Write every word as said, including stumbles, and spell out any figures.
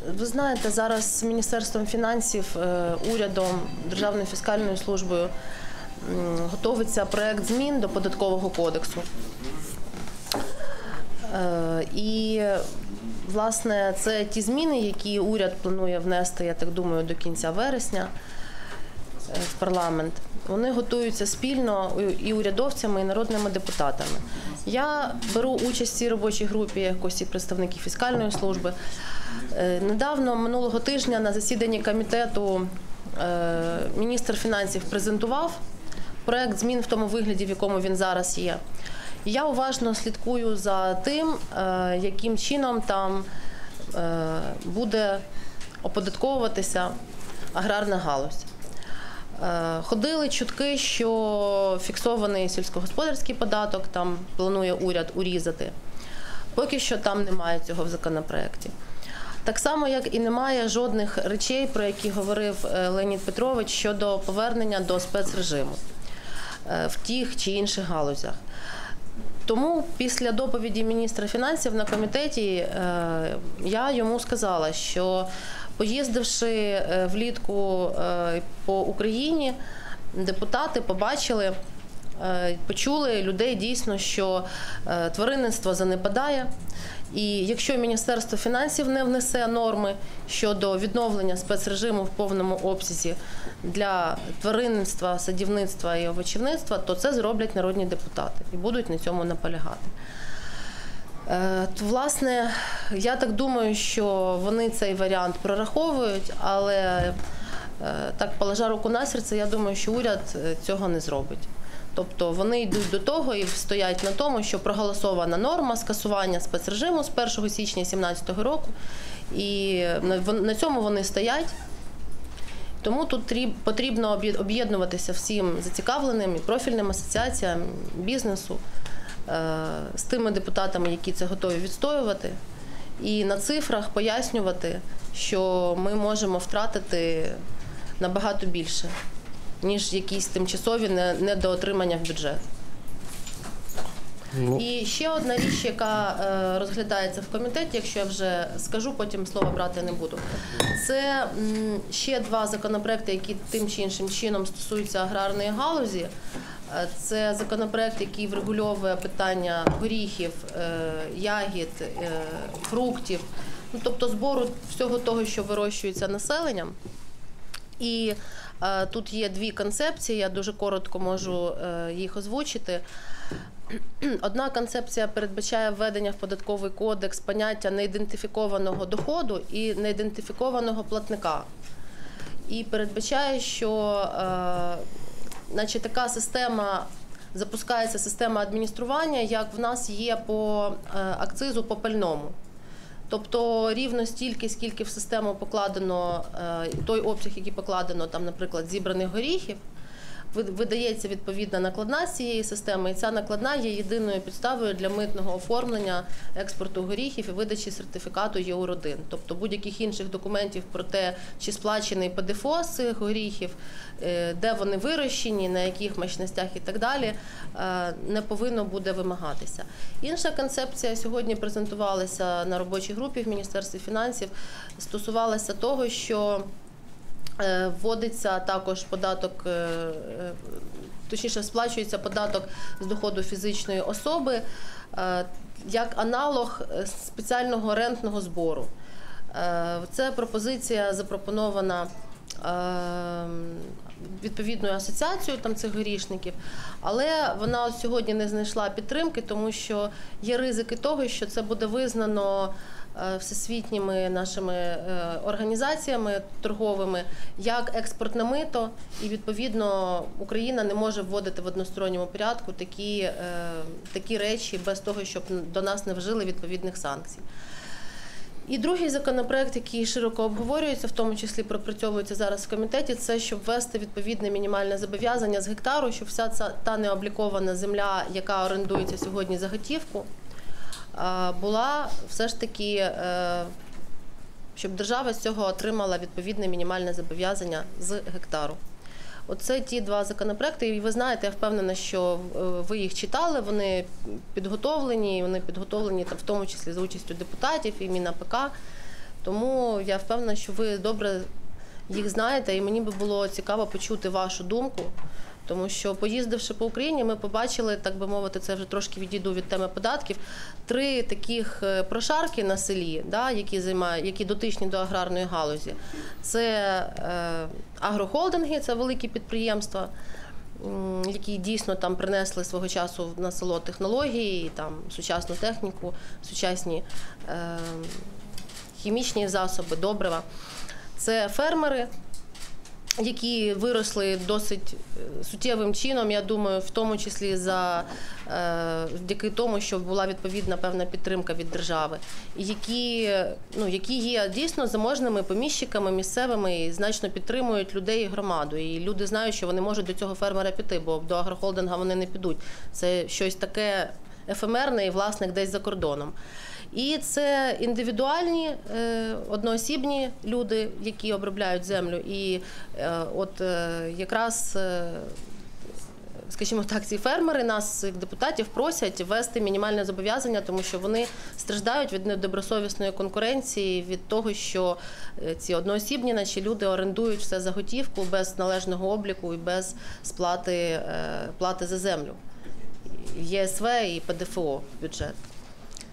Ви знаєте, зараз Міністерством фінансів, урядом, Державною фіскальною службою готується проект змін до Податкового кодексу. І, власне, це ті зміни, які уряд планує внести, я так думаю, до кінця вересня в парламент. Вони готуються спільно і урядовцями, і народними депутатами. Я беру участь в цій робочій групі, якось і представники фіскальної служби. Недавно, минулого тижня, на засіданні комітету міністр фінансів презентував проект змін в тому вигляді, в якому він зараз є. Я уважно слідкую за тим, яким чином там буде оподатковуватися аграрна галузь. Ходили чутки, що фіксований сільськогосподарський податок там планує уряд урізати. Поки що там немає цього в законопроекті. Так само, як і немає жодних речей, про які говорив Леонід Петрович, щодо повернення до спецрежиму в тих чи інших галузях. Тому після доповіді міністра фінансів на комітеті я йому сказала, що поїздивши влітку по Україні, депутати побачили, почули людей дійсно, що тваринництво занепадає. І якщо Міністерство фінансів не внесе норми щодо відновлення спецрежиму в повному обсязі для тваринництва, садівництва і овочівництва, то це зроблять народні депутати і будуть на цьому наполягати. Власне, я так думаю, що вони цей варіант прораховують, але так, положа руку на серце, я думаю, що уряд цього не зробить. Тобто вони йдуть до того і стоять на тому, що проголосована норма скасування спецрежиму з першого січня дві тисячі сімнадцятого року, і на цьому вони стоять. Тому тут потрібно об'єднуватися всім зацікавленим і профільним асоціаціям, бізнесу, з тими депутатами, які це готові відстоювати, і на цифрах пояснювати, що ми можемо втратити набагато більше, ніж якісь тимчасові недоотримання в бюджет. Ну. І ще одна річ, яка е, розглядається в комітеті, якщо я вже скажу, потім слово брати не буду. Це м, ще два законопроекти, які тим чи іншим чином стосуються аграрної галузі. Це законопроект, який врегульовує питання горіхів, е, ягід, е, фруктів, ну, тобто збору всього того, що вирощується населенням. І е, тут є дві концепції, я дуже коротко можу е, їх озвучити. Одна концепція передбачає введення в податковий кодекс поняття неідентифікованого доходу і неідентифікованого платника. І передбачає, що е, значить, така система, запускається система адміністрування, як в нас є по е, акцизу по пальному. Тобто рівно стільки, скільки в систему покладено, е, той обсяг, який покладено, там, наприклад, зібраних горіхів, видається відповідна накладна з цієї системи, і ця накладна є єдиною підставою для митного оформлення експорту горіхів і видачі сертифікату Є У один. Тобто будь-яких інших документів про те, чи сплачений Пе Де Еф О з цих горіхів, де вони вирощені, на яких мощностях і так далі, не повинно буде вимагатися. Інша концепція сьогодні презентувалася на робочій групі в Міністерстві фінансів, стосувалася того, що вводиться також податок, точніше сплачується податок з доходу фізичної особи як аналог спеціального рентного збору. Це пропозиція запропонована відповідною асоціацією там, цих горішників, але вона сьогодні не знайшла підтримки, тому що є ризики того, що це буде визнано всесвітніми нашими організаціями торговими як експортне мито, і відповідно Україна не може вводити в односторонньому порядку такі, такі речі без того, щоб до нас не вжили відповідних санкцій. І другий законопроект, який широко обговорюється, в тому числі пропрацьовується зараз в комітеті, це щоб ввести відповідне мінімальне зобов'язання з гектару, щоб вся ця та необлікована земля, яка орендується сьогодні за готівку, була все ж таки, щоб держава з цього отримала відповідне мінімальне зобов'язання з гектару. Оце ті два законопроекти, і ви знаєте, я впевнена, що ви їх читали, вони підготовлені, вони підготовлені в тому числі за участю депутатів і Мін А Пе Ка. Тому я впевнена, що ви добре їх знаєте, і мені би було цікаво почути вашу думку. Тому що, поїздивши по Україні, ми побачили, так би мовити, це вже трошки відійду від теми податків, три таких прошарки на селі, да, які займають, які дотичні до аграрної галузі. Це е, агрохолдинги, це великі підприємства, які дійсно там принесли свого часу на село технології, там, сучасну техніку, сучасні е, хімічні засоби, добрива. Це фермери, які виросли досить суттєвим чином, я думаю, в тому числі за, е, завдяки тому, що була відповідна певна підтримка від держави, і які, ну, які є дійсно заможними поміщиками місцевими і значно підтримують людей і громаду. І люди знають, що вони можуть до цього фермера піти, бо до агрохолдинга вони не підуть. Це щось таке ефемерне і власник десь за кордоном. І це індивідуальні, е, одноосібні люди, які обробляють землю. І е, от е, якраз, е, скажімо так, ці фермери нас, як депутатів, просять ввести мінімальне зобов'язання, тому що вони страждають від недобросовісної конкуренції, від того, що ці одноосібні наші люди орендують все за готівку без належного обліку і без сплати е, плати за землю. ЄСВ і ПДФО в бюджет.